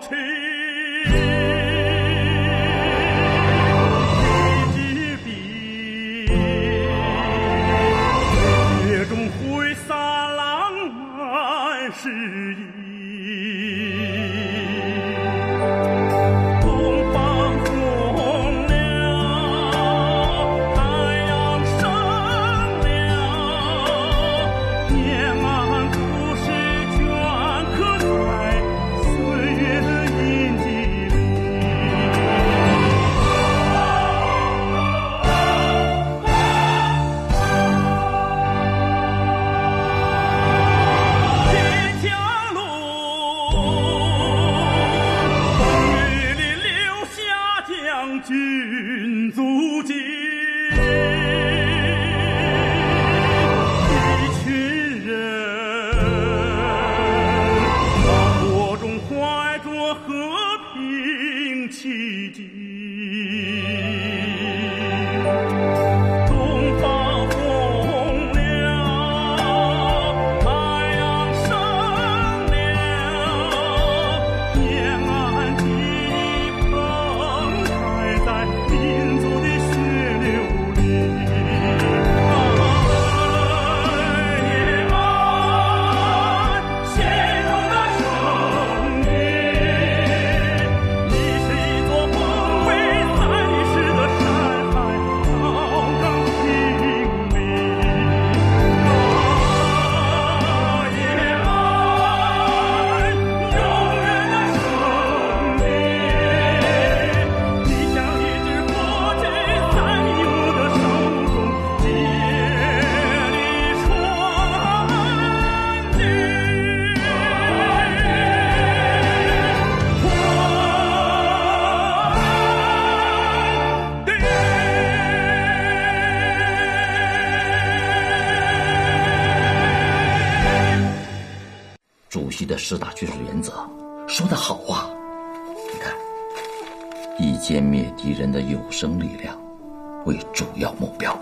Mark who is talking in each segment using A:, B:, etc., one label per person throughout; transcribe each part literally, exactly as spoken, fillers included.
A: 的十大军事原则说得好啊！你看，以歼灭敌人的有生力量为主要目标。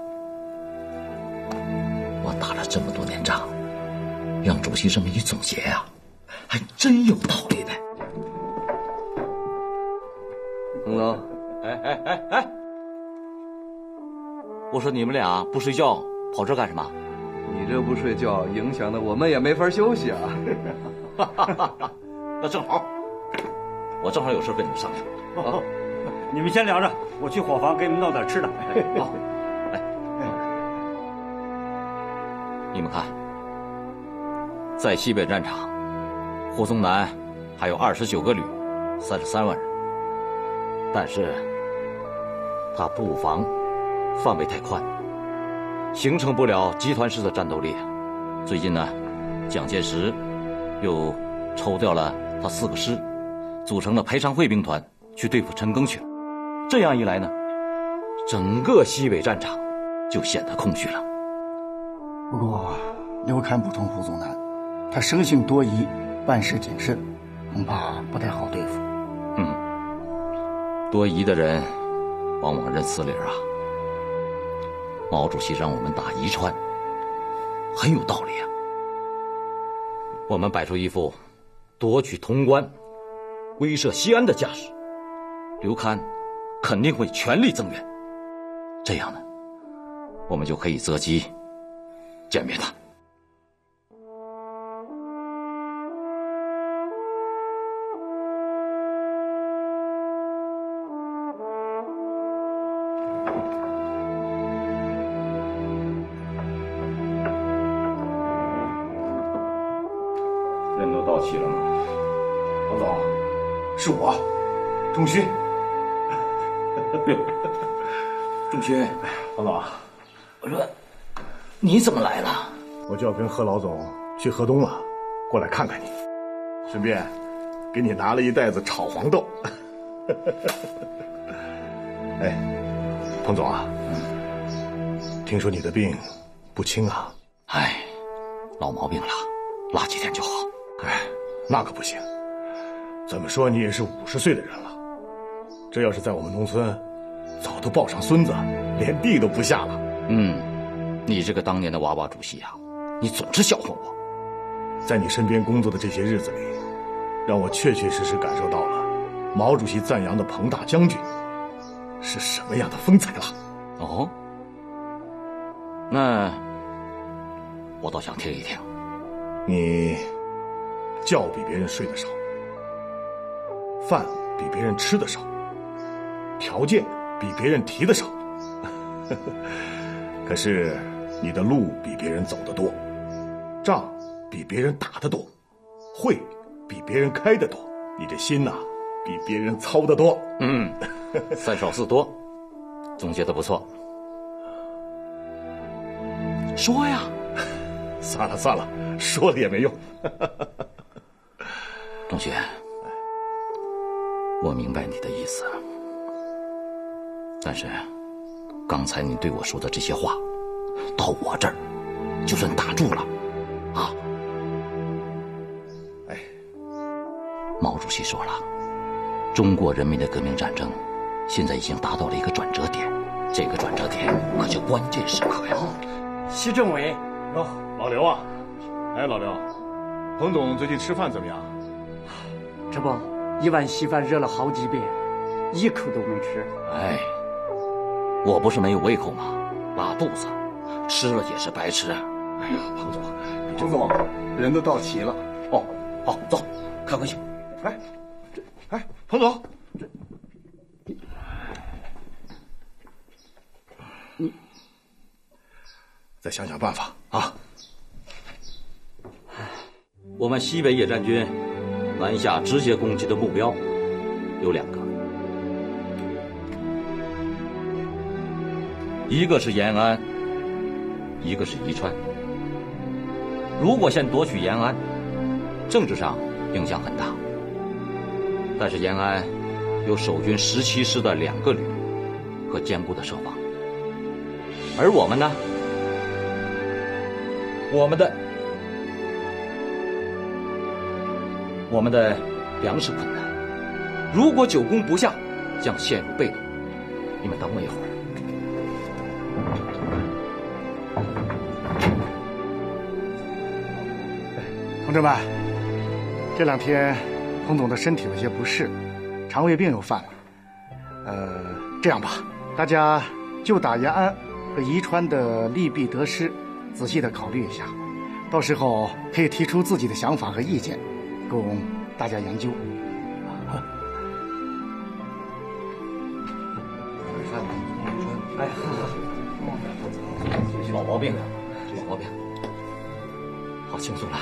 A: 我打了这么多年仗，让主席这么一总结啊，还真有道理呢。
B: 洪总，
C: 哎哎哎哎！我说你们俩不睡觉跑这干什么？
B: 你这不睡觉，影响的我们也没法休息啊。
C: 那正好，我正好有事跟你们商量。
D: 好，你们先聊着，我去伙房给你们弄点吃的。
C: 好，来，你们看，在西北战场，胡宗南还有二十九个旅，三十三万人，但是他布防范围太宽，形成不了集团式的战斗力。最近呢，蒋介石又抽调了他四个师，组成了裴昌会兵团去对付陈赓去了。这样一来呢，整个西北战场就显得空虚了。
E: 不过刘侃补充胡宗南，他生性多疑，办事谨慎，恐怕不太好对付。
C: 嗯，多疑的人往往认死理啊。毛主席让我们打宜川，很有道理啊。我们摆出一副夺取潼关、威慑西安的架势，刘戡肯定会全力增援。这样呢，我们就可以择机歼灭他。人都到齐了吗？王总，
E: 是我，仲勋。
A: 仲勋，
F: 王总，
A: 我说你怎么来了？
F: 我就要跟贺老总去河东了，过来看看你，顺便给你拿了一袋子炒黄豆。哎，彭总啊，嗯、听说你的病不轻啊？
C: 哎，老毛病了，拉几天就好。
F: 哎，那可不行。怎么说你也是五十岁的人了，这要是在我们农村，早都抱上孙子，连地都不下了。
C: 嗯，你这个当年的娃娃主席啊，你总是笑话我。
F: 在你身边工作的这些日子里， 让我确确实实感受到了毛主席赞扬的彭大将军是什么样的风采了。
C: 哦，那我倒想听一听。
F: 你觉比别人睡得少，饭比别人吃得少，条件比别人提得少，可是你的路比别人走得多，仗比别人打得多，会比别人开得多，你这心呐、啊，比别人操得多。
C: 嗯，三少四多，总结得不错。说呀。
F: 算了算了，说了也没用。
C: 同学，我明白你的意思，但是刚才你对我说的这些话，到我这儿就算打住了啊。
F: 哎，
C: 毛主席说了，中国人民的革命战争现在已经达到了一个转折点，这个转折点可就关键时刻呀。
G: 习政委，
F: 哟，老刘啊，哎，老刘，彭总最近吃饭怎么样？
G: 这不，一碗稀饭热了好几遍，一口都没吃。
C: 哎，我不是没有胃口吗？拉肚子，吃了也是白吃。
F: 哎呀，彭总，
E: 彭总，人都到齐了。
C: 哦，好，走，开会去。
F: 哎，这，哎，彭总，这，你再想想办法啊！
C: 我们西北野战军南下直接攻击的目标有两个，一个是延安，一个是宜川。如果先夺取延安，政治上影响很大，但是延安有守军十七师的两个旅和坚固的设防，而我们呢，我们的我们的粮食困难，如果久攻不下，将陷入被动。你们等我一会儿。
E: 同志们，这两天彭总的身体有些不适，肠胃病又犯了。呃，这样吧，大家就打延安和宜川的利弊得失，仔细的考虑一下，到时候可以提出自己的想法和意见，供大家研究。
G: 哎，
C: 老毛病，老毛病，好轻松了。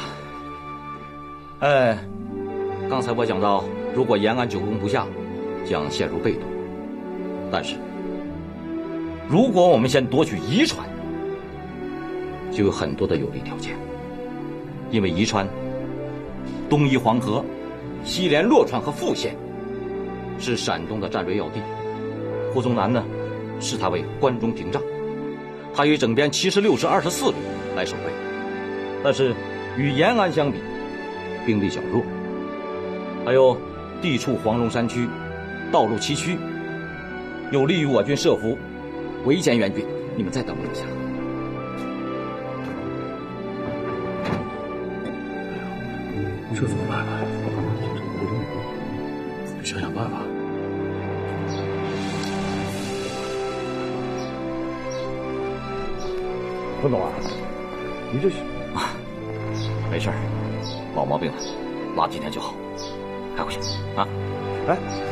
C: 哎，刚才我讲到，如果延安久攻不下，将陷入被动。但是，如果我们先夺取宜川，就有很多的有利条件，因为宜川东依黄河，西连洛川和富县，是陕东的战略要地。胡宗南呢，视它为关中屏障，他以整编七十六师二十四旅来守备，但是与延安相比，兵力较弱。还有地处黄龙山区，道路崎岖，有利于我军设伏围歼援军。你们再等我一下。
F: 这怎么办呢？想想办法。彭总啊，你这是
C: 啊，没事儿，老毛病了，拉几天就好。开回去啊！
F: 哎，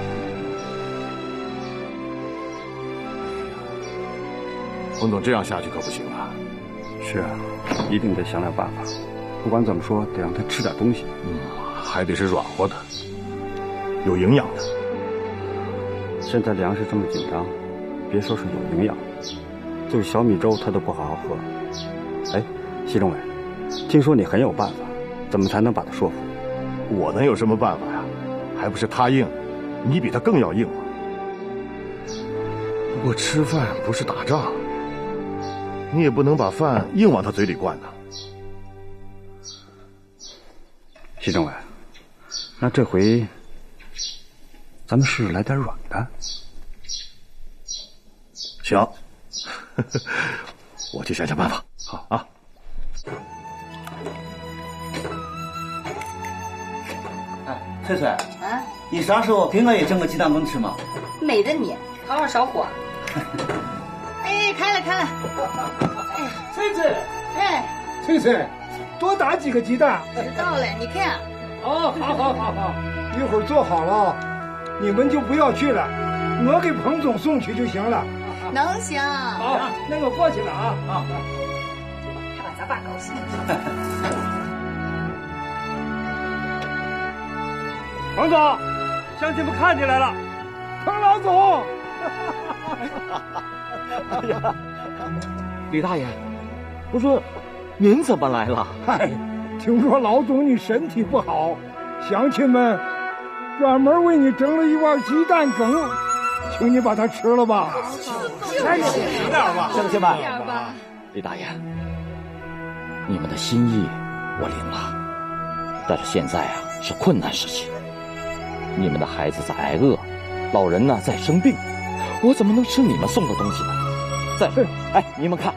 F: 彭总这样下去可不行啊！
H: 是啊，一定得想想办法。不管怎么说，得让他吃点东西。
F: 嗯，还得是软和的，有营养的。
H: 现在粮食这么紧张，别说是有营养，就是小米粥他都不好好喝。哎，习政委，听说你很有办法，怎么才能把他说服？
F: 我能有什么办法呀？还不是他硬，你比他更要硬。不过吃饭不是打仗，你也不能把饭硬往他嘴里灌呐。
H: 习政委，那这回咱们试试来点软的。
F: 行，我去想想办法。好啊。
G: 哎，
I: 翠翠，
J: 啊，
I: 你啥时候给我也整个鸡蛋羹吃嘛？
J: 没得你，好好烧火。哎，开了开了。哎呀，
K: 翠翠，
J: 哎，
K: 翠翠，多打几个鸡蛋。
J: 知道了，你看。
K: 哦，好好好好，一会儿做好了，你们就不要去了，我给彭总送去就行了。
J: 能行。
K: 好，那我过去了啊啊！
J: 还把咱爸高兴。
D: 彭总，乡亲们看见来了。
K: 彭老总。
C: 哎呀，李大爷，我说您怎么来了？
K: 嗨，听说老总你身体不好，乡亲们专门为你整了一碗鸡蛋羹，请你把它吃了吧。
D: 赶紧吃点吧，
C: 乡亲们。李大爷，你们的心意我领了，但是现在啊是困难时期，你们的孩子在挨饿，老人呢在生病，我怎么能吃你们送的东西呢？再说，哎，你们看，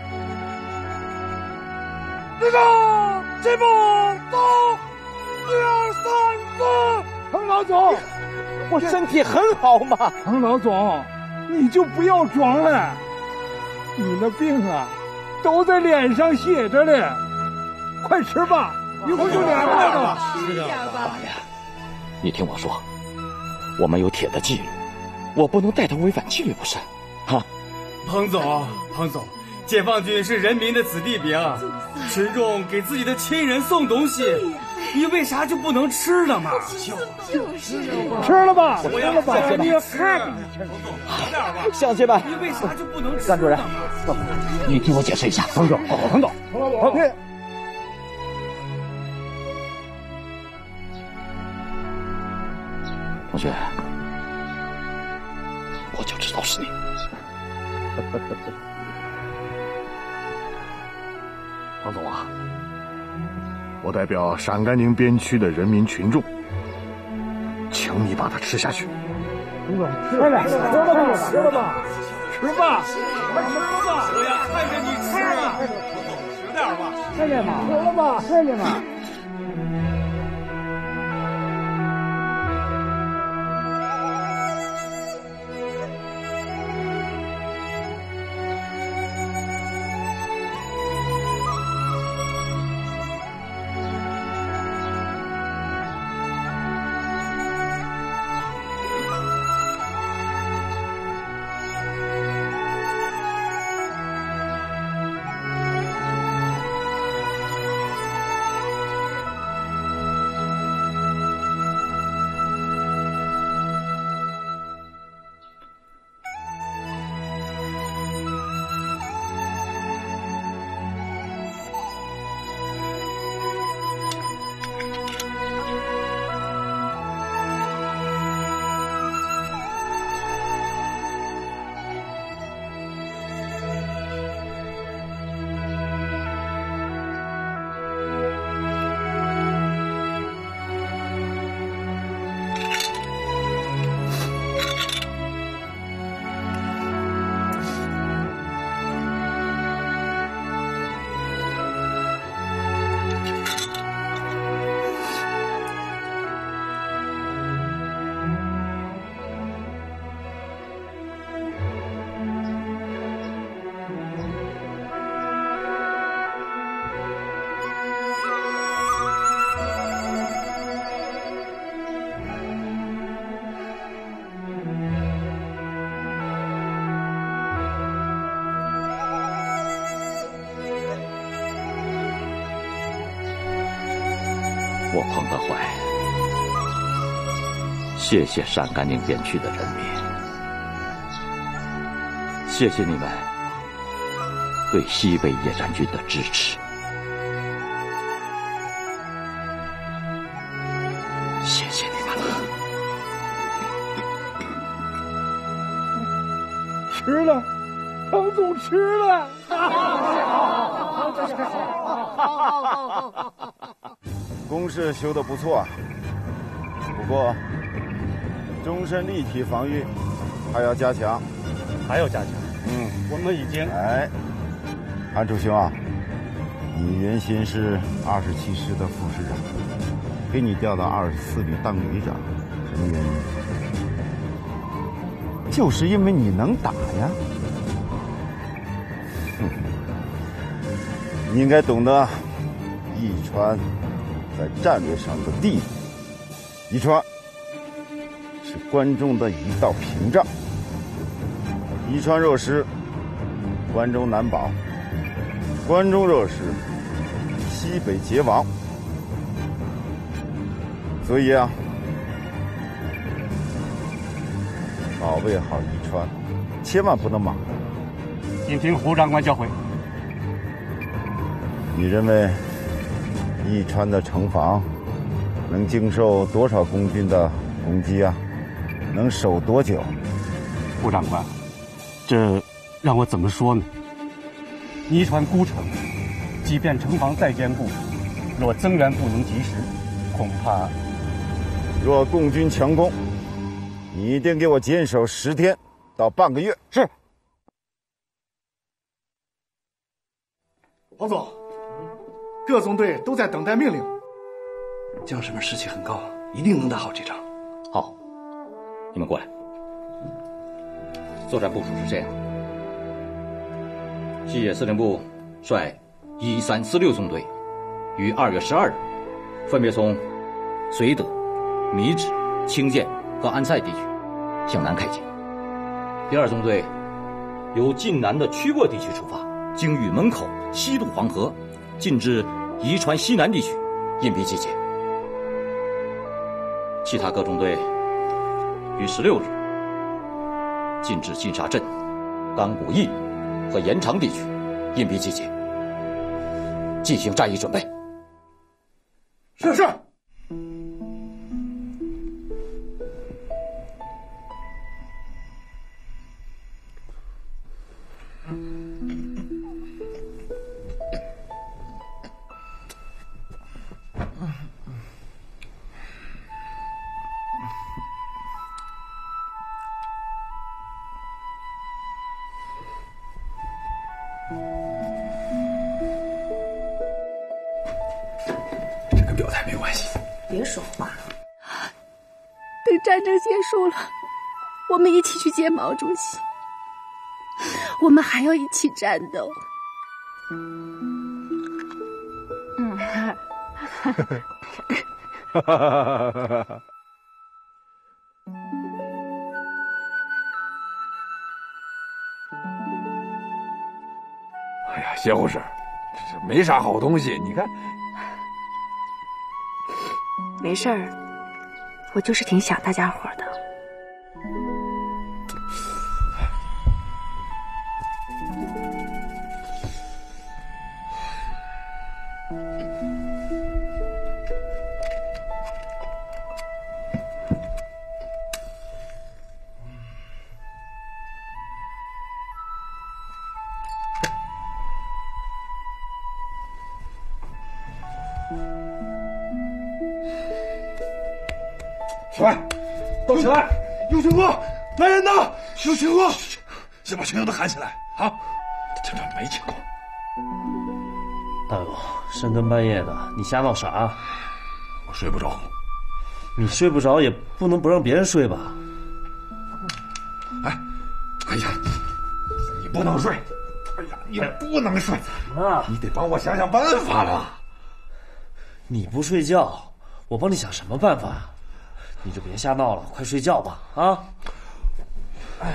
K: 那个这步走，一二三四，彭老总，
C: 我身体很好嘛。
K: 彭老总，你就不要装了，你那病啊，都在脸上写着呢。快吃吧，一会儿就凉了。
J: 吃点吧。
C: 大爷，你听我说，我们有铁的纪律，我不能带头违反纪律不是？啊，
L: 彭总，彭总，解放军是人民的子弟兵，群众给自己的亲人送东西，你为啥就不能吃了嘛？
J: 就是
K: 吃了吧，
L: 我要
K: 吃了吧，
L: 你
K: 你
L: 看，
C: 乡亲们，
L: 你为啥就不能吃？
C: 甘主任，你听我解释一下。
K: 彭总，彭总，彭总，对。
C: 同学，我就知道是你。彭总啊，
F: 我代表陕甘宁边区的人民群众，请你把它吃下去。
K: 彭总，吃了，吃了吧，吃了吧，吃吧，快吃吧！
L: 我要看着你吃啊！
K: 吃点吧，吃点吧，吃了吧，吃点吧。
C: 我彭德怀，谢谢陕甘宁边区的人民，谢谢你们对西北野战军的支持，谢谢你们了。
K: 吃了，彭总吃了。
M: 工事修得不错，不过终身立体防御还要加强，
D: 还要加强。
M: 嗯，
D: 我们已经。
M: 哎，安主兄啊，你原先是二十七师的副师长， 给你调到二十四旅当旅长，什么原因？就是因为你能打呀。哼，你应该懂得宜川在战略上的地位。宜川是关中的一道屏障，宜川若失，关中难保；关中若失，西北皆亡。所以啊，保卫好宜川，千万不能莽。
G: 请听胡长官教诲。
M: 你认为宜川的城防能经受多少共军的攻击啊？能守多久？
G: 胡长官，这让我怎么说呢？宜川孤城，即便城防再坚固，若增援不能及时，恐怕……
M: 若共军强攻，你一定给我坚守十天到半个月。
G: 是。
E: 王总，各纵队都在等待命令。
N: 将士们士气很高，一定能打好这仗。
C: 好，你们过来。作战部署是这样：西野司令部率一三四六纵队于二月十二日分别从绥德、米脂、清涧和安塞地区向南开进。第二纵队由晋南的曲沃地区出发，经玉门口西渡黄河，进至宜川西南地区，隐蔽集结。其他各纵队于十六日进至金沙镇、冈古义和延长地区，隐蔽集结，进行战役准备。
E: 是是。
O: 别说话。
P: 等战争结束了，我们一起去见毛主席。我们还要一起战斗。
O: 嗯，
F: 哈哈哈哈哈！
Q: 哎呀，谢护士，这没啥好东西，你看。
O: 没事儿，我就是挺想大家伙的。
Q: 起来，都起来！有情况，来人呐！有情况，先把全营都喊起来啊！这这没情况。
R: 大勇，深更半夜的，你瞎闹啥？
Q: 我睡不着。
R: 你睡不着也不能不让别人睡吧？
Q: 哎，哎呀，你不能睡！哎呀，你不能睡！
R: 怎么了？
Q: 你得帮我想想办法了。
R: 你不睡觉，我帮你想什么办法？你就别瞎闹了，快睡觉吧！啊！
Q: 哎呀，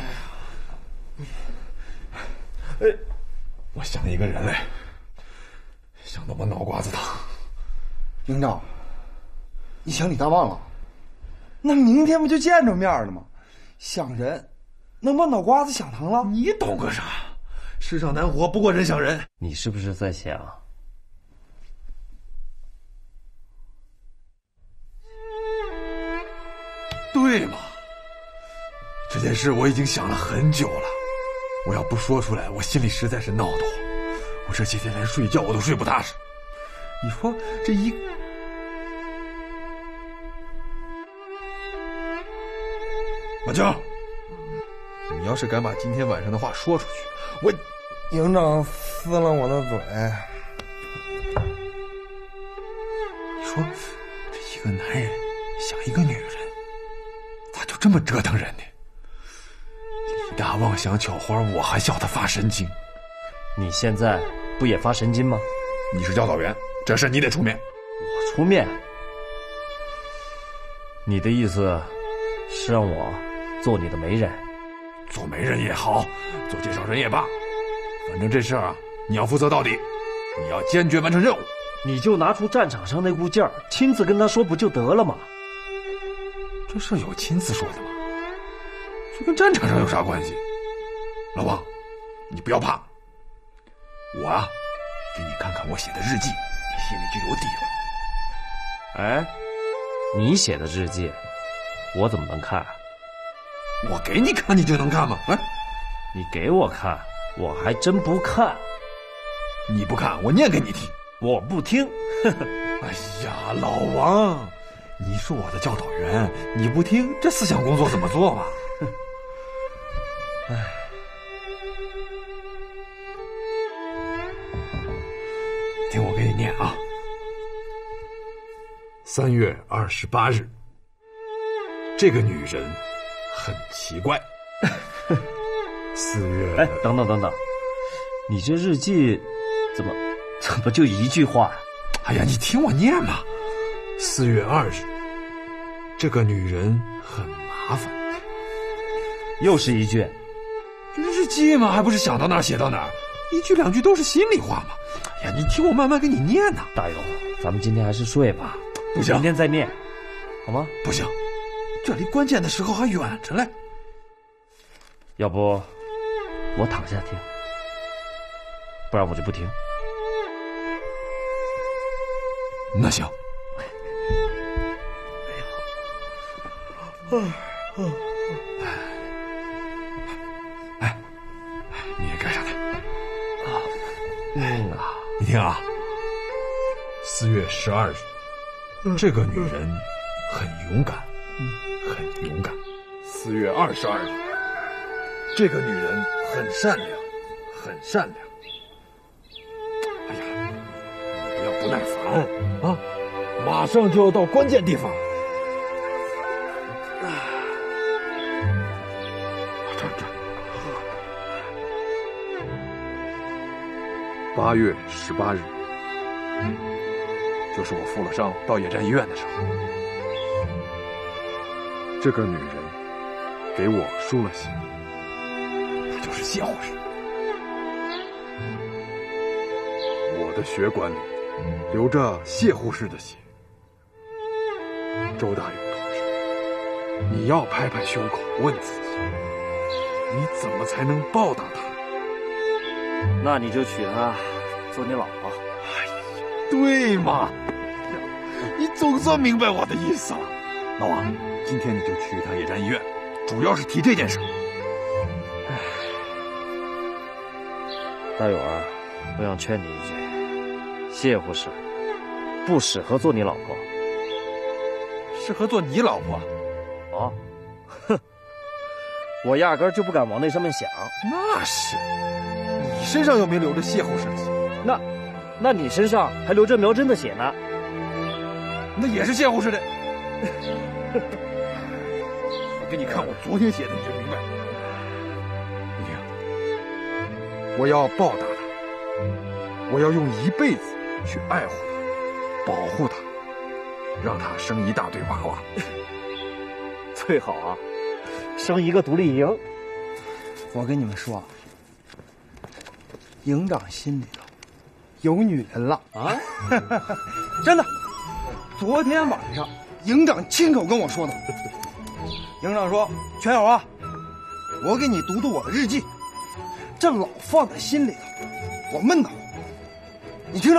Q: 哎，我想一个人来，想到我脑瓜子疼。
E: 营长，你想李大旺了？
S: 那明天不就见着面了吗？想人，能把脑瓜子想疼了？
Q: 你懂个啥？世上难活，不过人想人。
R: 你是不是在想？
Q: 对嘛？这件事我已经想了很久了，我要不说出来，我心里实在是闹得慌。我这几天连睡觉我都睡不踏实。你说这一……马江，你要是敢把今天晚上的话说出去，我……
S: 营长撕了我的嘴。
Q: 你说这一个男人想一个女人，咋就这么折腾人呢？李大旺想巧花，我还笑他发神经。
R: 你现在不也发神经吗？
Q: 你是教导员，这事你得出面。
R: 我出面？你的意思是让我做你的媒人？
Q: 做媒人也好，做介绍人也罢，反正这事儿啊，你要负责到底，你要坚决完成任务。
R: 你就拿出战场上那股劲儿，亲自跟他说不就得了吗？
Q: 这事有亲自说的吗？这跟战场上有啥关系？老王，你不要怕，我啊，给你看看我写的日记，你心里就有底了。
R: 哎，你写的日记，我怎么能看？
Q: 我给你看，你就能看吗？哎，
R: 你给我看，我还真不看。
Q: 你不看，我念给你听。
R: 我不听。
Q: 哎呀，老王，你是我的教导员，你不听，这思想工作怎么做嘛？
R: 哎，
Q: 听我给你念啊。三月二十八日，这个女人很奇怪。四月，
R: 哎，等等等等，你这日记怎么怎么就一句话呀？
Q: 哎呀，你听我念嘛。四月二日，这个女人很麻烦。
R: 又是一句。
Q: 日记嘛，还不是想到哪儿写到哪儿，一句两句都是心里话嘛。哎呀，你听我慢慢给你念呐。
R: 大勇，咱们今天还是睡吧，
Q: 不行，
R: 明天再念，好吗？
Q: 不行，这离关键的时候还远着嘞。
R: 要不我躺下听，不然我就不听。
Q: 那行。哎，你也盖上来。啊，嗯啊，你听啊。四月十二日，这个女人很勇敢，很勇敢。四月二十二日，这个女人很善良，很善良。哎呀，你不要不耐烦啊！马上就要到关键地方。这这。八月十八日，就是我负了伤到野战医院的时候，这个女人给我书了信，她就是谢护士。我的血管里流着谢护士的血。周大勇同志，你要拍拍胸口问自己，你怎么才能报答她？
R: 那你就娶她做你老婆。
Q: 哎呀，对嘛！你总算明白我的意思了。老王，今天你就去一趟野战医院，主要是提这件事。
R: 唉，大勇啊，我想劝你一句，谢护士不适合做你老婆。
Q: 适合做你老婆？
R: 啊，哼，我压根儿就不敢往那上面想。
Q: 那是，你身上又没流着谢护士的血，
R: 那，那你身上还流着苗真的血呢，
Q: 那也是谢护士的。我给你看我昨天写的，你就明白。你听，我要报答她，我要用一辈子去爱护她，保护她。让他生一大堆娃娃，
R: 最好啊，生一个独立营。
S: 我跟你们说，营长心里头有女人了啊！真的，昨天晚上营长亲口跟我说的。营长说：“全友啊，我给你读读我的日记，这老放在心里头，我闷得慌。你听着。”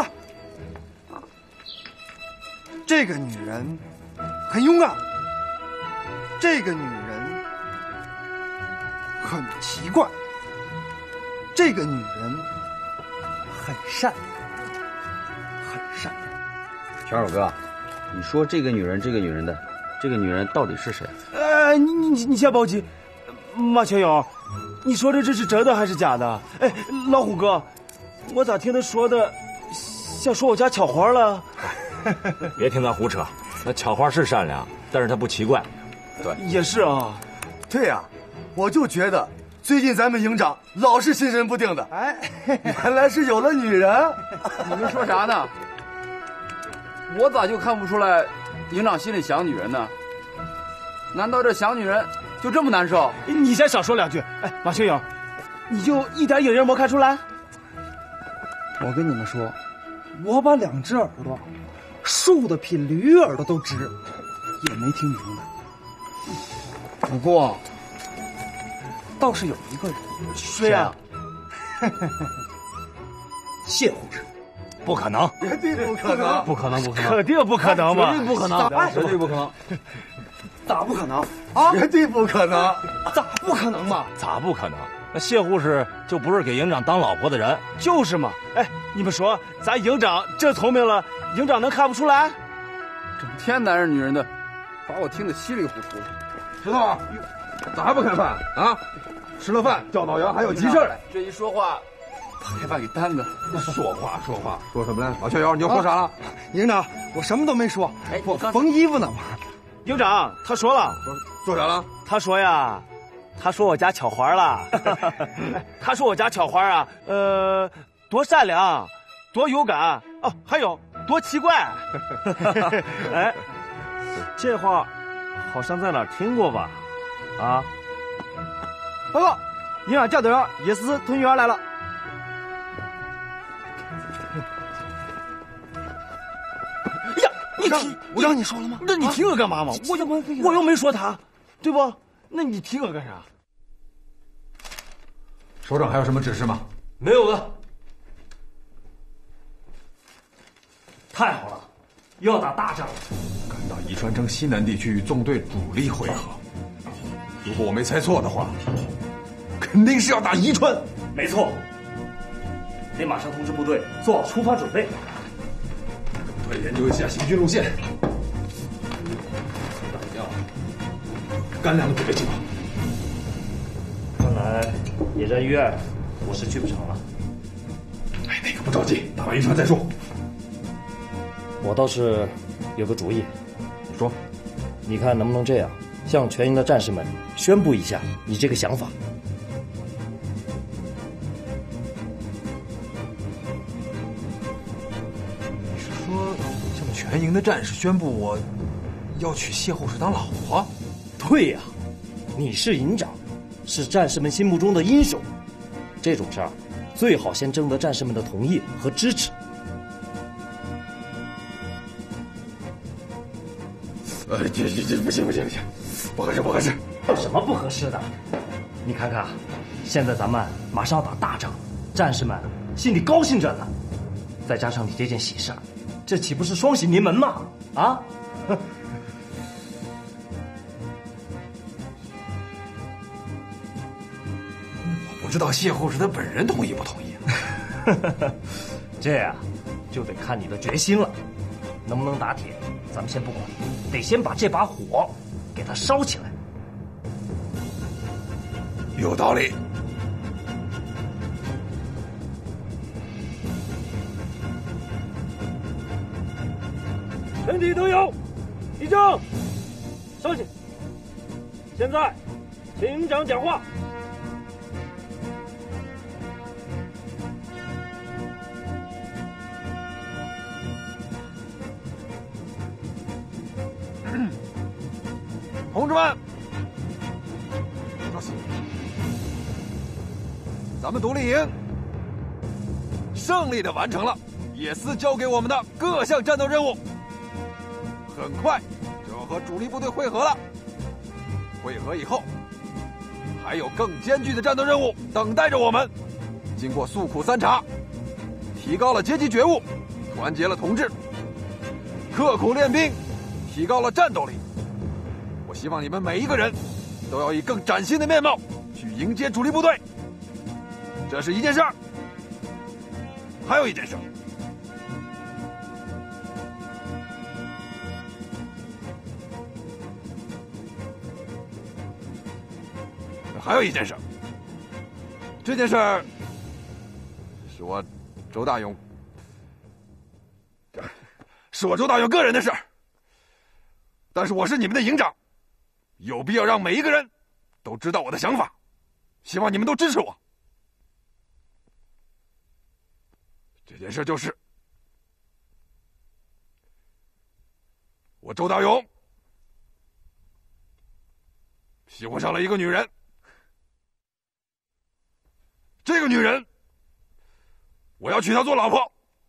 S: 这个女人很勇敢，这个女人很奇怪，这个女人很善良，很善良。
I: 全手哥，你说这个女人，这个女人的，这个女人到底是谁？
L: 呃，你你你先别急，马全友，你说的这是真的还是假的？哎，老虎哥，我咋听他说的，像说我家巧花了？
Q: 别听他胡扯，
T: 那巧花是善良，但是她不奇怪。
S: 对，也是啊。对呀、啊，我就觉得最近咱们营长老是心神不定的。哎，原来是有了女人。
I: 你们说啥呢？我咋就看不出来营长心里想女人呢？难道这想女人就这么难受？
R: 你先少说两句。哎，马青友，你就一点影儿没看出来？
S: 我跟你们说，我把两只耳朵竖的比驴耳朵都直，也没听明白。不过，倒是有一个人。
R: 谁呀？
S: 谢护士。
R: 不可能，
S: 绝对不可能，
R: 不可能，不可能，肯定不可能嘛，
S: 绝对不可能，
I: 绝对不可能，
S: 咋不可能啊？绝对不可能，咋不可能嘛？
T: 咋不可能？那谢护士就不是给营长当老婆的人。
R: 就是嘛！哎，你们说，咱营长这聪明了，营长能看不出来？
I: 整天男人女人的，把我听得稀里糊涂。
Q: 石头，咋还不开饭啊？吃了饭，教导员还有急事来。
I: 这一说话。把开饭给耽搁。
Q: 说话说话说什么来？老逍遥，你又说啥了？啊、
S: 营长，我什么都没说，哎，我缝衣服呢嘛。
R: 营长，他说了，
Q: 说啥了？
R: 他说呀，他说我家巧花了，他说我家巧花啊，呃，多善良，多勇敢哦，还有多奇怪。哎，这话好像在哪儿听过吧？啊，
S: 报告，营长教导员也是同学员来了。
R: 你听，
S: 我让你说了吗？
R: 那你听我干嘛嘛？我又我又没说他，对不？那你听我干啥？
Q: 首长还有什么指示吗？
L: 没有了。太好了，又要打大仗了。
Q: 赶到宜川城西南地区与纵队主力会合。如果我没猜错的话，肯定是要打宜川。
L: 没错，得马上通知部队做好出发准备。
Q: 快研究一下行军路线，干粮的准备情况。
L: 看来野战医院我是去不成了。
Q: 哎，那个不着急，打完宜川再说。
L: 我倒是有个主意。
Q: 你说，
L: 你看能不能这样，向全营的战士们宣布一下你这个想法？
Q: 全营的战士宣布我要娶谢护士当老婆。
L: 对呀、啊，你是营长，是战士们心目中的英雄。这种事儿，最好先征得战士们的同意和支持。
Q: 呃，这这这不行不行不行，不合适不合适。
L: 有什么不合适的？你看看，现在咱们马上要打大仗，战士们心里高兴着呢。再加上你这件喜事，这岂不是双喜临门吗？啊！
Q: 我不知道谢护士她本人同意不同意。
L: 这样就得看你的决心了，能不能打铁，咱们先不管，得先把这把火给它烧起来。
Q: 有道理。
G: 全体都有，立正，稍息。现在，请营长讲话。
Q: 同志们，咱们独立营胜利地完成了野司交给我们的各项战斗任务，很快就要和主力部队会合了。会合以后，还有更艰巨的战斗任务等待着我们。经过诉苦三查，提高了阶级觉悟，团结了同志，刻苦练兵，提高了战斗力。我希望你们每一个人都要以更崭新的面貌去迎接主力部队。这是一件事儿，还有一件事儿。还有一件事儿，这件事儿是我周大勇，是我周大勇个人的事儿。 但是我是你们的营长，有必要让每一个人都知道我的想法，希望你们都支持我。这件事就是，我周大勇喜欢上了一个女人，这个女人我要娶她做老婆，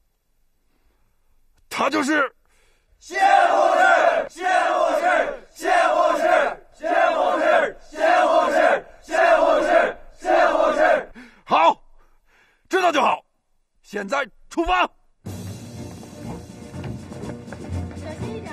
Q: 她就是
U: 谢护士，谢护士，谢护士，谢护士，谢护士，谢护士，谢护士。
Q: 好，知道就好。现在出发。
P: 小心一点。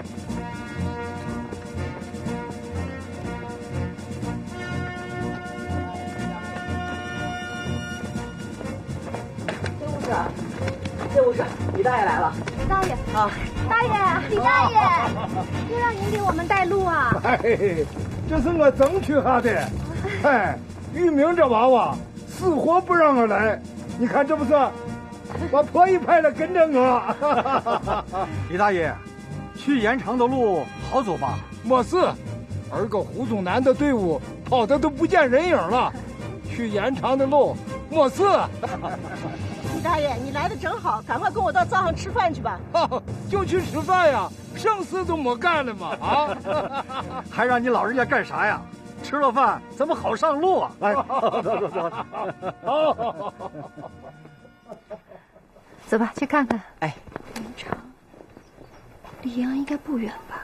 J: 谢护士，谢护士，李大爷来了。
P: 李大爷
J: 啊，
P: 大爷，李大爷，又让您给我们带路啊！
K: 哎，这是我争取下的。哎，玉明这娃娃死活不让我来，你看这不是？我婆一派的跟着我。
S: 李大爷，去延长的路好走吧？
K: 没事，二个胡宗南的队伍跑的都不见人影了。去延长的路没事。
J: 李大爷，你来的正好，赶快跟我到灶上吃饭去吧。
K: 就去吃饭呀，正事都没干了嘛啊！
S: 还让你老人家干啥呀？吃了饭咱们好上路啊！来，走走走。
K: 好。
O: 走吧，去看看。
S: 哎，
O: 延长离延安应该不远吧？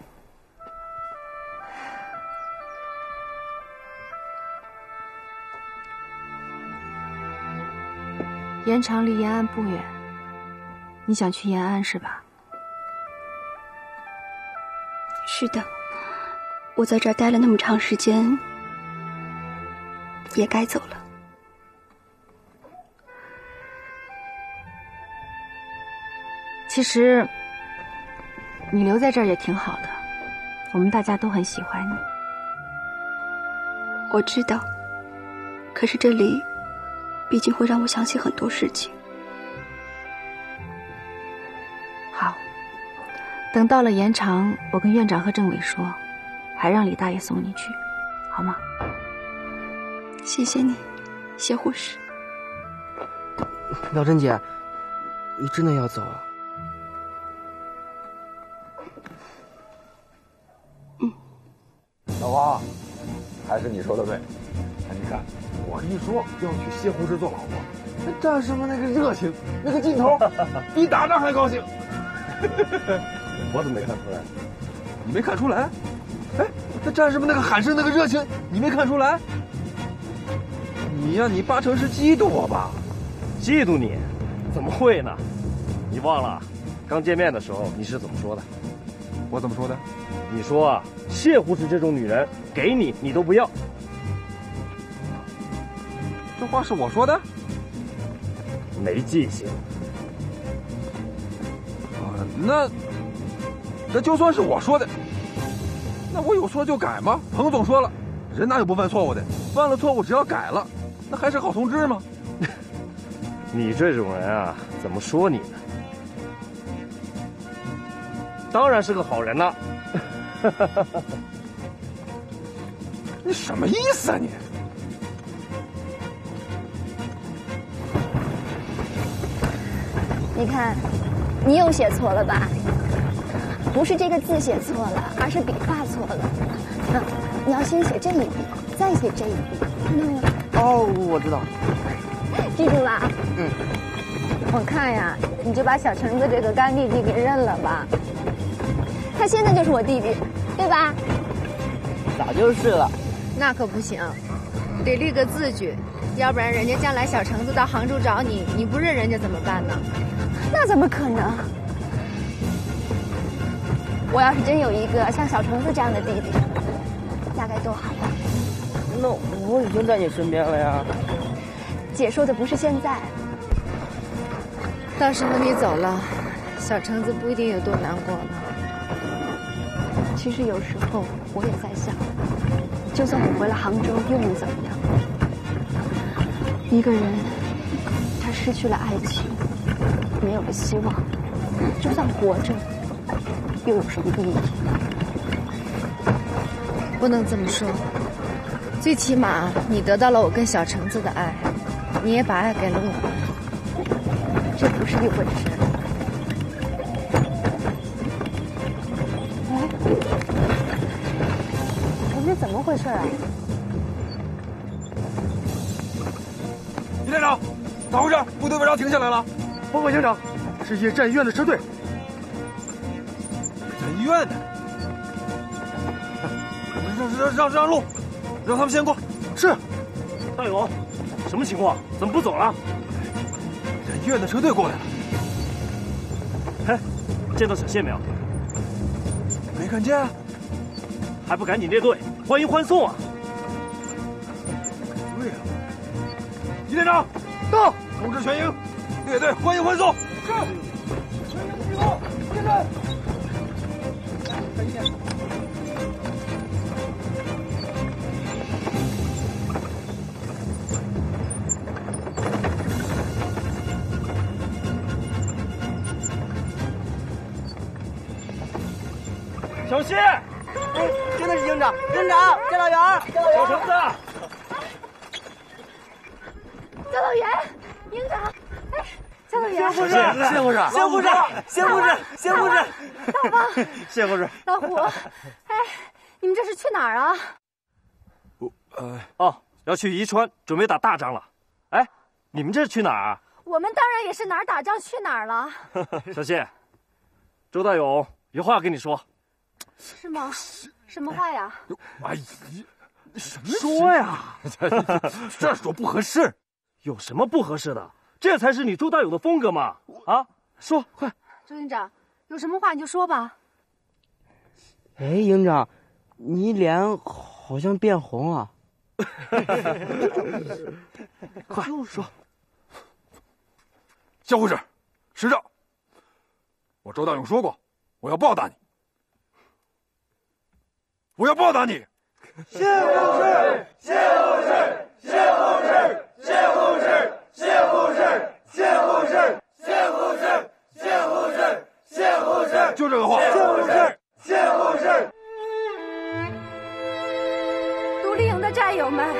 O: 延长离延安不远，你想去延安是吧？是的，我在这儿待了那么长时间，也该走了。其实，你留在这儿也挺好的，我们大家都很喜欢你。我知道，可是这里毕竟会让我想起很多事情。好，等到了延长，我跟院长和政委说，还让李大爷送你去，好吗？谢谢你，谢护士。
S: 苗珍姐，你真的要走啊？
Q: 老王，还是你说的对。哎，你看，我一说要娶谢护士做老婆，那战士们那个热情，那个劲头，比打仗还高兴。我怎么没看出来？你没看出来？哎，那战士们那个喊声，那个热情，你没看出来？你呀，你八成是嫉妒我吧？
L: 嫉妒你？怎么会呢？你忘了，刚见面的时候你是怎么说的？
Q: 我怎么说的？
L: 你说啊，谢护士这种女人，给你你都不要。
Q: 这话是我说的？
L: 没记性。
Q: 啊，那那就算是我说的，那我有错就改吗？彭总说了，人哪有不犯错误的？犯了错误只要改了，那还是好同志吗？
L: 你这种人啊，怎么说你呢？当然是个好人了。
Q: 你什么意思啊你？
V: 你看，你又写错了吧？不是这个字写错了，而是笔画错了。嗯，你要先写这一笔，再写这一笔，听到没有？
S: 哦，我知道。
V: 记住了啊。
S: 嗯。
V: 我看呀，你就把小橙子这个干弟弟给认了吧。他现在就是我弟弟，对吧？
S: 早就是了。
V: 那可不行，得立个字据，要不然人家将来小橙子到杭州找你，你不认人家怎么办呢？那怎么可能？我要是真有一个像小橙子这样的弟弟，那该多好啊！
S: 那我已经在你身边了呀。
V: 姐说的不是现在，到时候你走了，小橙子不一定有多难过呢。其实有时候我也在想，就算我回了杭州，又能怎么样？一个人，他失去了爱情，没有了希望，就算活着，又有什么意义？ 不能这么说。最起码你得到了我跟小橙子的爱，你也把爱给了我，这不是一回事。哎，你这怎么回事啊？
Q: 李连长，咋回事？部队为啥停下来了？
E: 报告营长，是野战医院的车队。
Q: 野战医院的？让让让让路，让他们先过。
E: 是。
L: 大勇，什么情况？怎么不走了？
Q: 野战医院的车队过来了。
L: 嘿，见到小谢没有？
Q: 没看见。
L: 还不赶紧列队，欢迎欢送啊！
Q: 对啊。李连长，到！通知全营，列队欢迎欢送。是。全营集合，列队。
L: 小谢，
R: 哎，真的是营长，营长，教导员，
L: 小橙子，
P: 教导员，营长，哎，教导员，
R: 谢护士，谢护士，谢护士，谢护士，谢护士，
P: 大王，
L: 谢护士，
P: 老虎，哎，你们这是去哪儿啊？
L: 我呃哦，要去宜川，准备打大仗了。哎，你们这是去哪儿啊？
P: 我们当然也是哪儿打仗去哪儿了。
L: 小谢，周大勇有话跟你说。
P: 是吗？什么话呀？
Q: 哎呀，什么
L: 说呀？
Q: 这说不合适。
L: 有什么不合适的？这才是你周大勇的风格嘛！啊，说快。
P: 周营长，有什么话你就说吧。
R: 哎，营长，你脸好像变红啊。
L: 快说。
Q: 肖护士，是这，我周大勇说过，我要报答你。我要报答你，
U: 谢护士，谢护士，谢护士，谢护士，谢护士，谢护士，谢护士，谢护士，谢护士，
Q: 就这个话。
U: 谢护士，谢护士。
P: 独立营的战友们，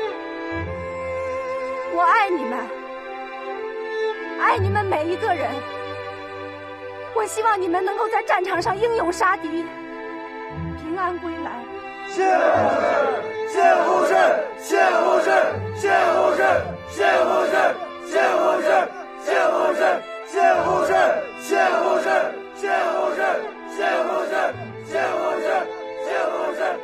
P: 我爱你们，爱你们每一个人。我希望你们能够在战场上英勇杀敌。平安归来。
U: 谢护士，谢护士，谢护士，谢护士，谢护士，谢护士，谢护士，谢护士，谢护士，谢护士，谢护士，谢护士，谢护士。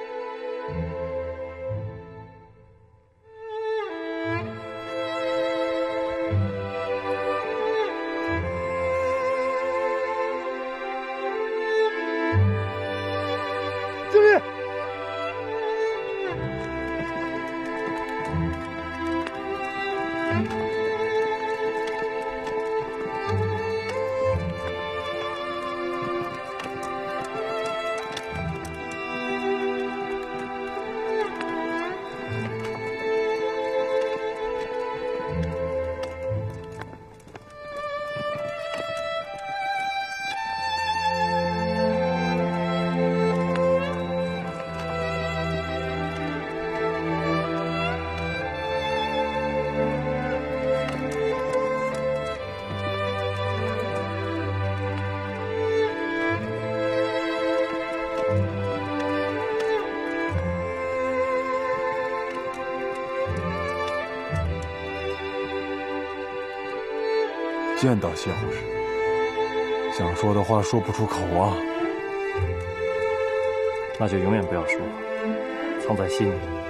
E: 敬礼！
Q: 见到谢护士，想说的话说不出口啊。
L: 那就永远不要说，藏在心里。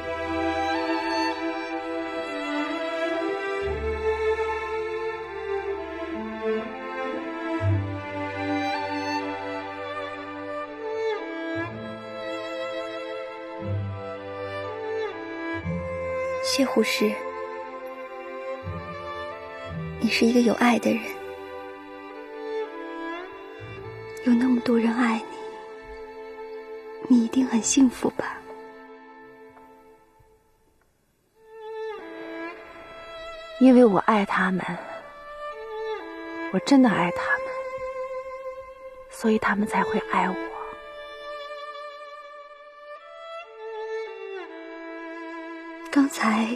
O: 谢护士，你是一个有爱的人，有那么多人爱你，你一定很幸福吧？
V: 因为我爱他们，我真的爱他们，所以他们才会爱我。
O: 刚才，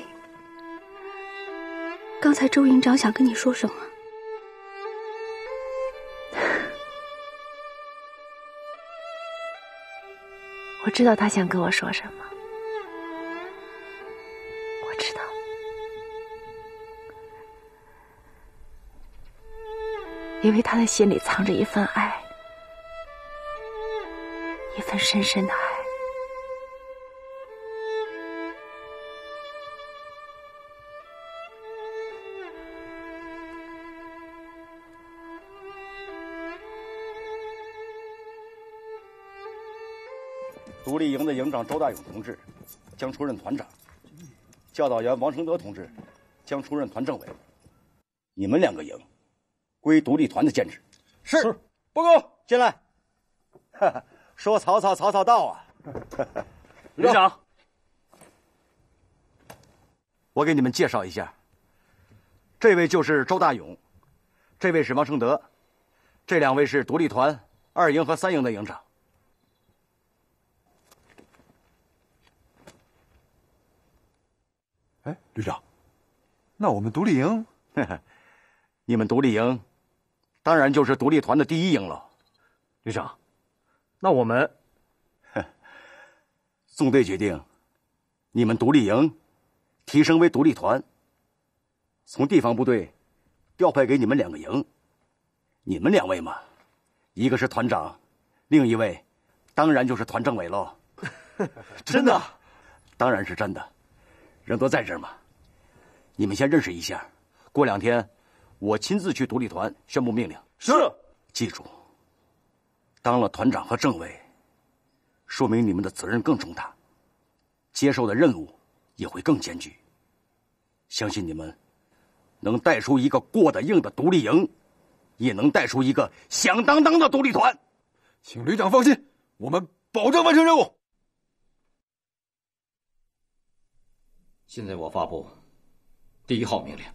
O: 刚才周营长想跟你说什么？我知道他想跟我说什么，我知道。因为他的心里藏着一份爱，一份深深的爱。
A: 独立营的营长周大勇同志将出任团长，教导员王承德同志将出任团政委。你们两个营归独立团的建制。
S: 是。
A: 报告，进来。说曹操，曹操到啊！
I: 营长，
A: 我给你们介绍一下，这位就是周大勇，这位是王承德，这两位是独立团二营和三营的营长。
Q: 哎，旅长，那我们独立营，
A: 你们独立营，当然就是独立团的第一营了。
L: 旅长，那我们，
A: 纵队决定，你们独立营提升为独立团，从地方部队调派给你们两个营。你们两位嘛，一个是团长，另一位当然就是团政委喽。
L: 真的？
A: 当然是真的。人都在这儿嘛，你们先认识一下。过两天，我亲自去独立团宣布命令。
L: 是。
A: 记住，当了团长和政委，说明你们的责任更重大，接受的任务也会更艰巨。相信你们能带出一个过得硬的独立营，也能带出一个响当当的独立团。
Q: 请旅长放心，我们保证完成任务。
C: 现在我发布第一号命令：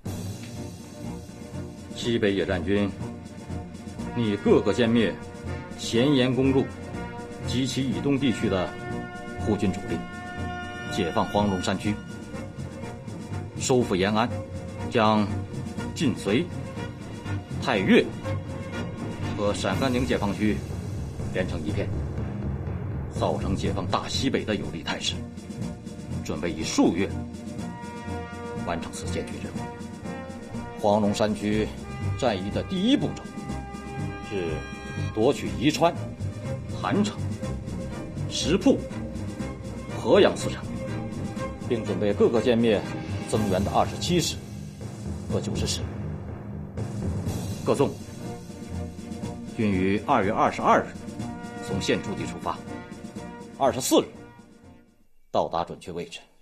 C: 西北野战军拟各个歼灭咸盐公路及其以东地区的胡军主力，解放黄龙山区，收复延安，将晋绥、太岳和陕甘宁解放区连成一片，造成解放大西北的有利态势。准备以数月完成此艰巨任务。黄龙山区战役的第一步骤是夺取宜川、韩城、石铺、河阳四城，并准备各个歼灭增援的二十七师和九十师。各纵均于二月二十二日从现驻地出发，二十四日到达准确位置。